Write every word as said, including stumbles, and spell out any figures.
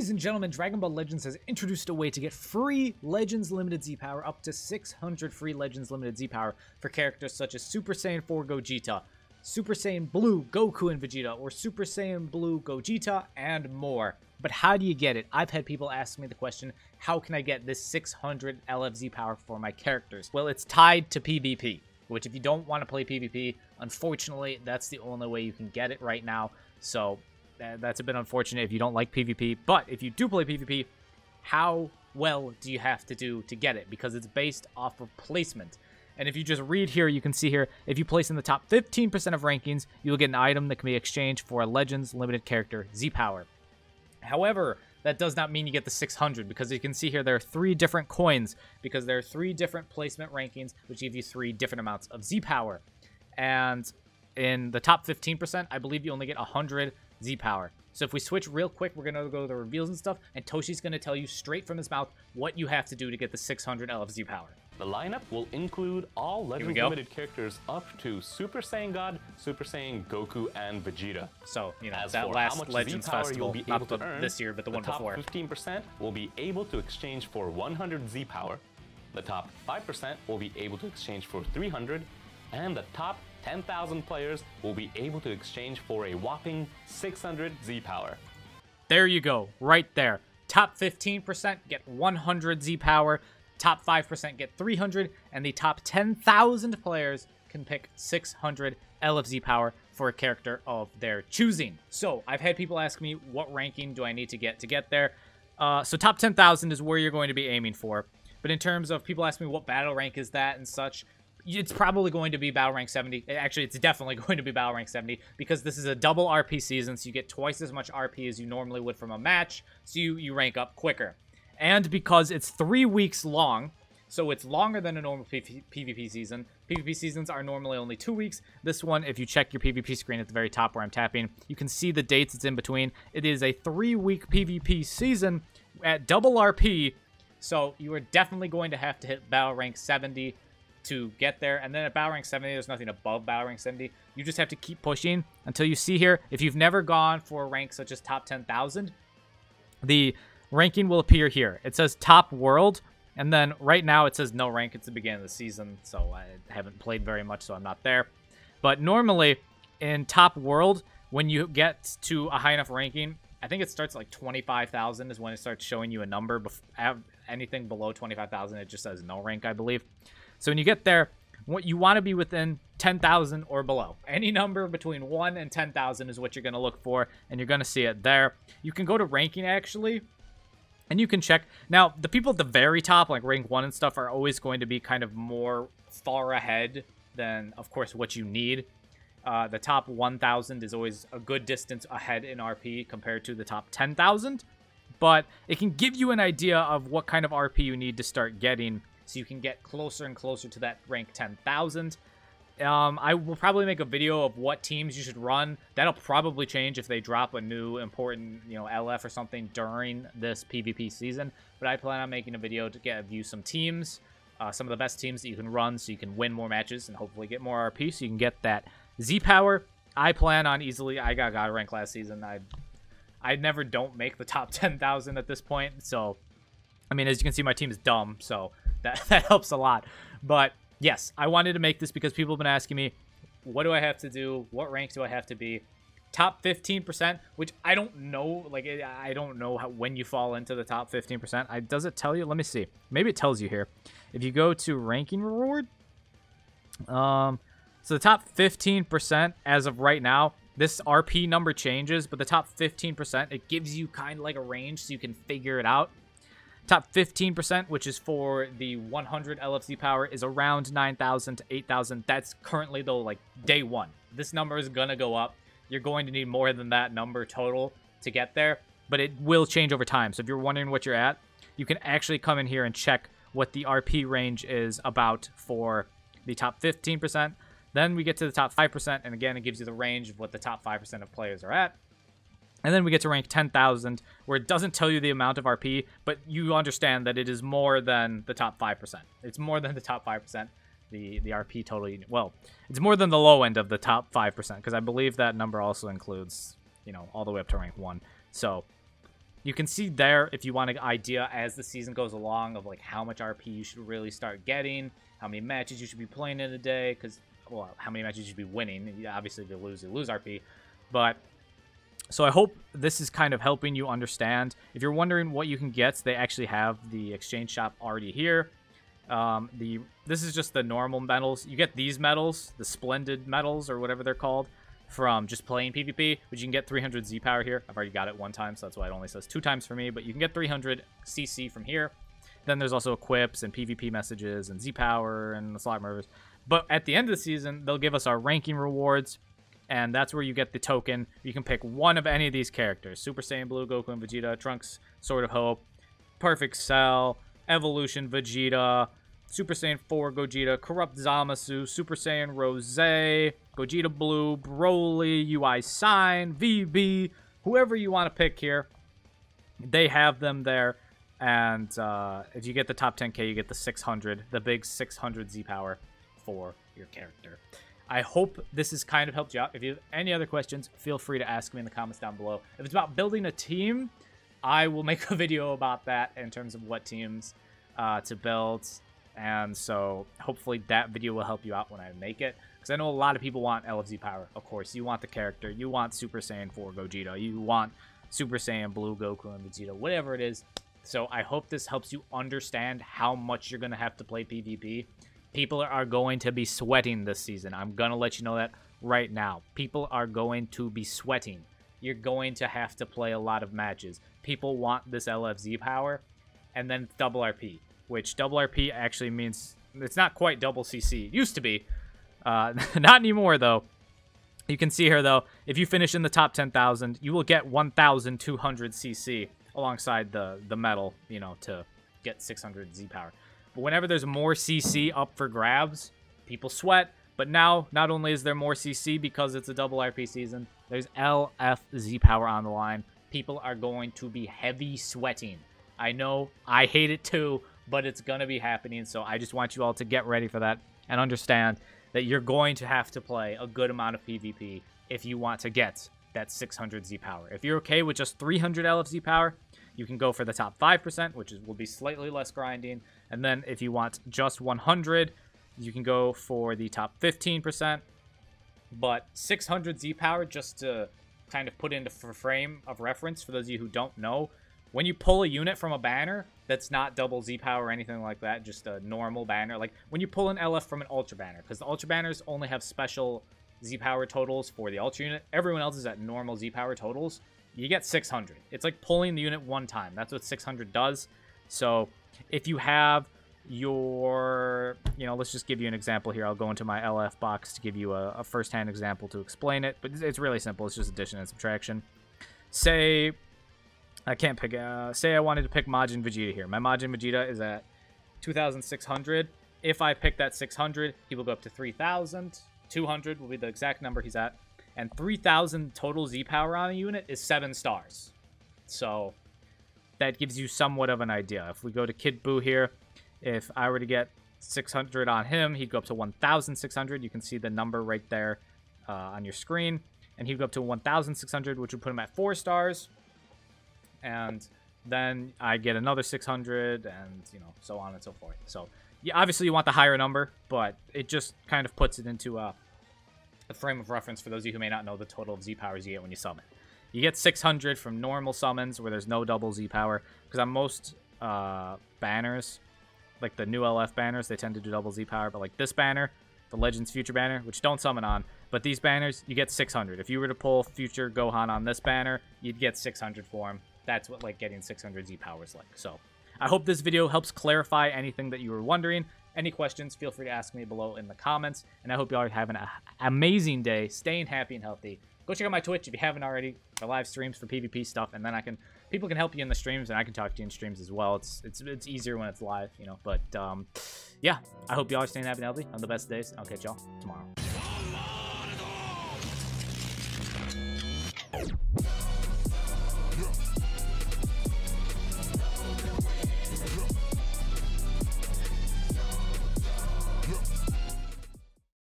Ladies and gentlemen, Dragon Ball Legends has introduced a way to get free Legends Limited Z-Power, up to six hundred free Legends Limited Z-Power for characters such as Super Saiyan four Gogeta, Super Saiyan Blue Goku and Vegeta, or Super Saiyan Blue Gogeta, and more. But how do you get it? I've had people ask me the question, how can I get this six hundred L F Z power for my characters? Well, it's tied to PvP, which if you don't want to play PvP, unfortunately, that's the only way you can get it right now. So that's a bit unfortunate if you don't like PvP. But if you do play PvP, how well do you have to do to get it? Because it's based off of placement. And if you just read here, you can see here, if you place in the top fifteen percent of rankings, you'll get an item that can be exchanged for a Legends Limited character Z-Power. However, that does not mean you get the six hundred, because you can see here there are three different coins, because there are three different placement rankings, which give you three different amounts of Z-Power. And in the top fifteen percent, I believe you only get one hundred Z-Power. So if we switch real quick, we're going to go to the reveals and stuff, and Toshi's going to tell you straight from his mouth what you have to do to get the six hundred L F Z-Power. The lineup will include all Legends Limited characters up to Super Saiyan God, Super Saiyan Goku, and Vegeta. So, you know, As that for last how much Legends Z-Power Festival, you'll be not able to the, earn, this year, but the, the one top before. fifteen percent will be able to exchange for one hundred Z-Power, the top five percent will be able to exchange for three hundred, and the top ten thousand players will be able to exchange for a whopping six hundred Z-Power. There you go, right there. Top fifteen percent get one hundred Z-Power, top five percent get three hundred, and the top ten thousand players can pick six hundred L F Z power for a character of their choosing. So, I've had people ask me, what ranking do I need to get to get there? Uh, so, top ten thousand is where you're going to be aiming for. But in terms of people ask me what battle rank is that and such, it's probably going to be battle rank seventy. Actually, it's definitely going to be battle rank seventy, because this is a double R P season, so you get twice as much R P as you normally would from a match, so you, you rank up quicker. And because it's three weeks long, so it's longer than a normal PvP season. PvP seasons are normally only two weeks. This one, if you check your PvP screen at the very top where I'm tapping, you can see the dates it's in between. It is a three-week PvP season at double R P, so you are definitely going to have to hit battle rank seventy to get there. And then at battle rank seventy, there's nothing above battle rank seventy. You just have to keep pushing until you see here, if you've never gone for a rank such as top ten thousand, the ranking will appear here. It says top world, and then right now it says no rank. It's the beginning of the season, so I haven't played very much, so I'm not there. But normally in top world, when you get to a high enough ranking, I think it starts at like twenty-five thousand is when it starts showing you a number. Bef anything below twenty-five thousand, it just says no rank, I believe. So when you get there, what you want to be within ten thousand or below. Any number between one and ten thousand is what you're going to look for, and you're going to see it there. You can go to ranking, actually, and you can check. Now, the people at the very top, like rank one and stuff, are always going to be kind of more far ahead than, of course, what you need. Uh, the top one thousand is always a good distance ahead in R P compared to the top ten thousand. But it can give you an idea of what kind of R P you need to start getting, so you can get closer and closer to that rank ten thousand. Um, I will probably make a video of what teams you should run. That'll probably change if they drop a new important, you know, L F or something during this PvP season. But I plan on making a video to get view some teams, uh, some of the best teams that you can run, so you can win more matches and hopefully get more R P, so you can get that Z-Power. I plan on easily, I got God rank last season. I I never don't make the top ten thousand at this point. So, I mean, as you can see, my team is dumb, so that, that helps a lot. But yes, I wanted to make this because people have been asking me, what do I have to do? What rank do I have to be? Top fifteen percent, which I don't know. Like, I don't know how, when you fall into the top fifteen percent. I, does it tell you? Let me see. Maybe it tells you here. If you go to ranking reward, um, so the top fifteen percent as of right now, this R P number changes, but the top fifteen percent, it gives you kind of like a range so you can figure it out. Top fifteen percent, which is for the one hundred L F Z power, is around nine thousand to eight thousand. That's currently, though, like day one. This number is going to go up. You're going to need more than that number total to get there, but it will change over time. So if you're wondering what you're at, you can actually come in here and check what the R P range is about for the top fifteen percent. Then we get to the top five percent, and again, it gives you the range of what the top five percent of players are at. And then we get to rank ten thousand, where it doesn't tell you the amount of R P, but you understand that it is more than the top five percent. It's more than the top five percent, the, the R P total. Well, it's more than the low end of the top five percent, because I believe that number also includes, you know, all the way up to rank one. So, You can see there, if you want an idea as the season goes along, of like how much R P you should really start getting, how many matches you should be playing in a day, because, well, how many matches you should be winning. Obviously, if you lose, you lose R P. But, so I hope this is kind of helping you understand. If you're wondering what you can get, they actually have the exchange shop already here. Um, the This is just the normal medals. You get these medals, the splendid medals, or whatever they're called, from just playing PvP, but you can get three hundred Z power here. I've already got it one time, so that's why it only says two times for me, but you can get three hundred C C from here. Then there's also equips and PvP messages and Z power and the slot murders. But at the end of the season, they'll give us our ranking rewards, and that's where you get the token. You can pick one of any of these characters: Super Saiyan Blue, Goku and Vegeta, Trunks, Sword of Hope, Perfect Cell, Evolution Vegeta, Super Saiyan four Gogeta, Corrupt Zamasu, Super Saiyan Rose, Gogeta Blue, Broly, U I Sign, V B, whoever you want to pick here, they have them there. And uh, if you get the top ten K, you get the six hundred, the big six hundred Z power for your character. I hope this has kind of helped you out. If you have any other questions, feel free to ask me in the comments down below. If it's about building a team, I will make a video about that in terms of what teams uh, to build. And so hopefully that video will help you out when I make it. Because I know a lot of people want L F Z power. Of course, you want the character. You want Super Saiyan four Gogeta. You want Super Saiyan Blue Goku and Vegeta. Whatever it is. So I hope this helps you understand how much you're going to have to play PvP. People are going to be sweating this season. I'm going to let you know that right now. People are going to be sweating. You're going to have to play a lot of matches. People want this L F Z power. And then double R P. Which double R P actually means it's not quite double C C. It used to be. Uh, not anymore, though. You can see here, though, if you finish in the top ten thousand, you will get one thousand two hundred C C alongside the, the medal, you know, to get six hundred Z power. But whenever there's more C C up for grabs, people sweat. But now, not only is there more C C because it's a double R P season, there's L F Z power on the line. People are going to be heavy sweating. I know, I hate it too, but it's going to be happening, so I just want you all to get ready for that and understand that you're going to have to play a good amount of PvP if you want to get that six hundred Z power. If you're okay with just three hundred L F Z power, you can go for the top five percent, which is, will be slightly less grinding. And then if you want just one hundred, you can go for the top fifteen percent. But six hundred Z power, just to kind of put into frame of reference for those of you who don't know, when you pull a unit from a banner that's not double Z power or anything like that, just a normal banner, like when you pull an L F from an Ultra banner, because the Ultra banners only have special Z power totals for the Ultra unit, everyone else is at normal Z power totals, you get six hundred. It's like pulling the unit one time. That's what six hundred does. So if you have your, you know, let's just give you an example here. I'll go into my L F box to give you a, a first-hand example to explain it, but it's really simple. It's just addition and subtraction. Say... I can't pick, uh, say I wanted to pick Majin Vegeta here. My Majin Vegeta is at two thousand six hundred. If I pick that six hundred, he will go up to three thousand. two hundred will be the exact number he's at. And three thousand total Z power on a unit is seven stars. So that gives you somewhat of an idea. If we go to Kid Buu here, if I were to get six hundred on him, he'd go up to one thousand six hundred. You can see the number right there uh, on your screen. And he'd go up to one thousand six hundred, which would put him at four stars. And then I get another six hundred, and, you know, so on and so forth. So, yeah, obviously you want the higher number, but it just kind of puts it into a, a frame of reference for those of you who may not know the total of Z powers you get when you summon. You get six hundred from normal summons where there's no double Z power, because on most uh, banners, like the new L F banners, they tend to do double Z power, but like this banner, the Legends Future banner, which don't summon on, but these banners, you get six hundred. If you were to pull Future Gohan on this banner, you'd get six hundred for him. That's what like getting six hundred Z power is like. So I hope this video helps clarify anything that you were wondering. Any questions, feel free to ask me below in the comments. And I hope you all are having an amazing day, staying happy and healthy. Go check out my Twitch if you haven't already, for live streams for PvP stuff, and then I can people can help you in the streams, and I can talk to you in streams as well. It's it's it's easier when it's live, you know. But um, yeah, I hope you all are staying happy and healthy on the best days. I'll catch y'all tomorrow.